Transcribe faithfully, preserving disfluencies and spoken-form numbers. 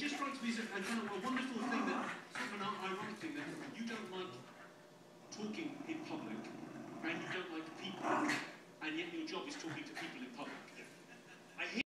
just strikes me as a, a kind of a wonderful thing that, sort of an ironic thing that you don't like talking in public and you don't like people.